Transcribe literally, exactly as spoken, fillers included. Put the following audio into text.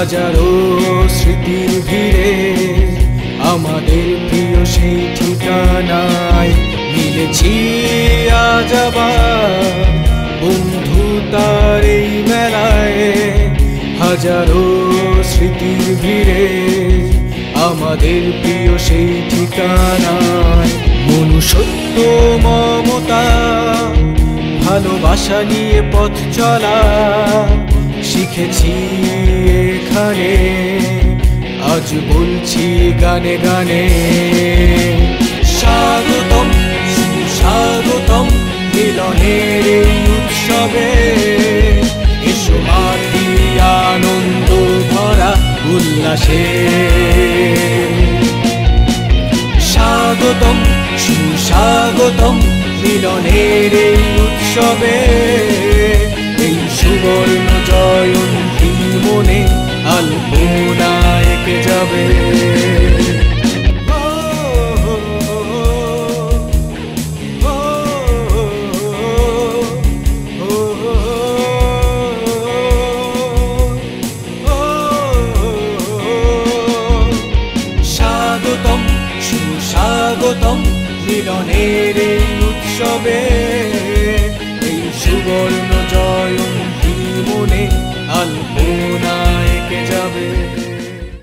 হাজারো স্মৃতির ভিড়ে আমাদের প্রিয় সেই ঠিকানায় মিলেছি আজ আবার বন্ধু তার এই মেলায়। হাজারো স্মৃতির ভিড়ে আমাদের প্রিয় সেই ঠিকানায় মনুষ্যত্ব মমতা ভালোবাসা নিয়ে পথ চলা শিখেছি এখানে, আজ বলছি গানে গানে। স্বাগতম সুস্বাগতম মিলনের এই উৎসবে, এসো মাতি আনন্দ ভরা উল্লাসে। স্বাগতম সুস্বাগতম মিলনের এই উৎসবে, এই সুবর্ণ জয়ন্তী মনে আলপনা এঁকে যাবে।